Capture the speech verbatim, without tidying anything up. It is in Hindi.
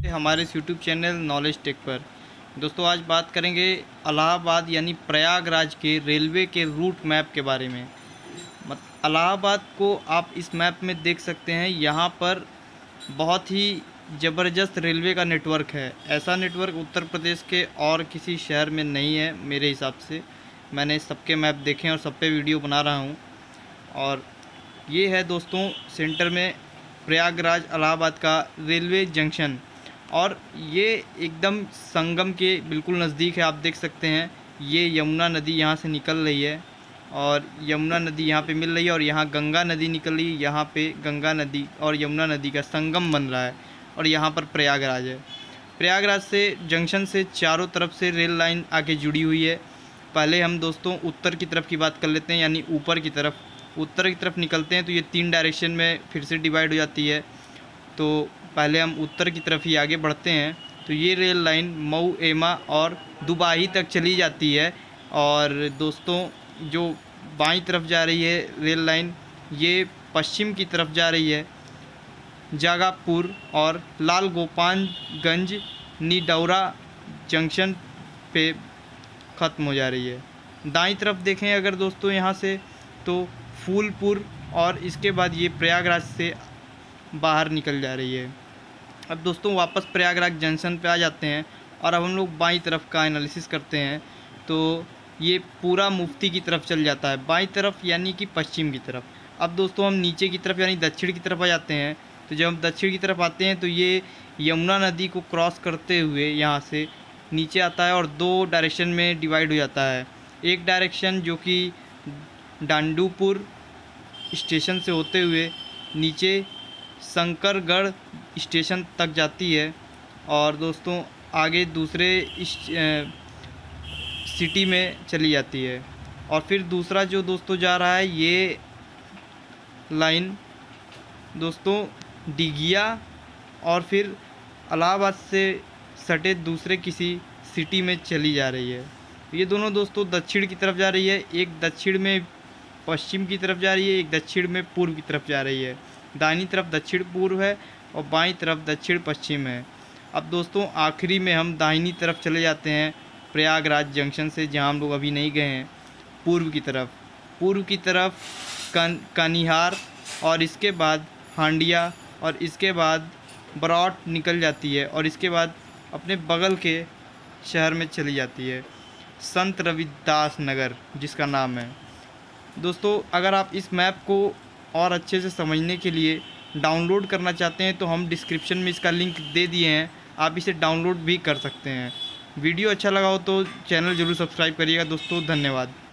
हमारे इस यूट्यूब चैनल नॉलेज टेक पर। दोस्तों आज बात करेंगे इलाहाबाद यानी प्रयागराज के रेलवे के रूट मैप के बारे में। मत इलाहाबाद को आप इस मैप में देख सकते हैं। यहाँ पर बहुत ही ज़बरदस्त रेलवे का नेटवर्क है। ऐसा नेटवर्क उत्तर प्रदेश के और किसी शहर में नहीं है मेरे हिसाब से। मैंने सबके मैप देखे और सब पे वीडियो बना रहा हूँ। और ये है दोस्तों सेंटर में प्रयागराज इलाहाबाद का रेलवे जंक्शन, और ये एकदम संगम के बिल्कुल नज़दीक है। आप देख सकते हैं ये यमुना नदी यहाँ से निकल रही है और यमुना नदी यहाँ पे मिल रही है और यहाँ गंगा नदी निकल रही है। यहाँ पे गंगा नदी और यमुना नदी का संगम बन रहा है और यहाँ पर प्रयागराज है। प्रयागराज से जंक्शन से चारों तरफ से रेल लाइन आके जुड़ी हुई है। पहले हम दोस्तों उत्तर की तरफ की बात कर लेते हैं, यानी ऊपर की तरफ। उत्तर की तरफ निकलते हैं तो ये तीन डायरेक्शन में फिर से डिवाइड हो जाती है। तो पहले हम उत्तर की तरफ ही आगे बढ़ते हैं तो ये रेल लाइन मऊ, एमा और दुबाही तक चली जाती है। और दोस्तों जो बाईं तरफ जा रही है रेल लाइन, ये पश्चिम की तरफ जा रही है। जागापुर और लाल गोपालगंज निडौरा जंक्शन पे ख़त्म हो जा रही है। दाईं तरफ देखें अगर दोस्तों यहाँ से तो फूलपुर और इसके बाद ये प्रयागराज से बाहर निकल जा रही है। अब दोस्तों वापस प्रयागराज जंक्शन पे आ जाते हैं और अब हम लोग बाईं तरफ का एनालिसिस करते हैं तो ये पूरा मुफ्ती की तरफ चल जाता है, बाईं तरफ यानी कि पश्चिम की तरफ। अब दोस्तों हम नीचे की तरफ यानी दक्षिण की तरफ आ जाते हैं तो जब हम दक्षिण की तरफ आते हैं तो ये यमुना नदी को क्रॉस करते हुए यहाँ से नीचे आता है और दो डायरेक्शन में डिवाइड हो जाता है। एक डायरेक्शन जो कि डांडूपुर स्टेशन से होते हुए नीचे शंकरगढ़ स्टेशन तक जाती है और दोस्तों आगे दूसरे सिटी में चली जाती है। और फिर दूसरा जो दोस्तों जा रहा है ये लाइन दोस्तों डिगिया और फिर इलाहाबाद से सटे दूसरे किसी सिटी में चली जा रही है। ये दोनों दोस्तों दक्षिण की तरफ जा रही है, एक दक्षिण में पश्चिम की तरफ जा रही है, एक दक्षिण में पूर्व की तरफ जा रही है। दाहिनी तरफ दक्षिण पूर्व है और बाईं तरफ दक्षिण पश्चिम है। अब दोस्तों आखिरी में हम दाहिनी तरफ चले जाते हैं प्रयागराज जंक्शन से, जहां हम लोग अभी नहीं गए हैं, पूर्व की तरफ। पूर्व की तरफ कन कनिहार और इसके बाद हांडिया और इसके बाद बरौट निकल जाती है और इसके बाद अपने बगल के शहर में चली जाती है, संत रविदास नगर जिसका नाम है। दोस्तों अगर आप इस मैप को और अच्छे से समझने के लिए डाउनलोड करना चाहते हैं तो हम डिस्क्रिप्शन में इसका लिंक दे दिए हैं, आप इसे डाउनलोड भी कर सकते हैं। वीडियो अच्छा लगा हो तो चैनल ज़रूर सब्सक्राइब करिएगा दोस्तों। धन्यवाद।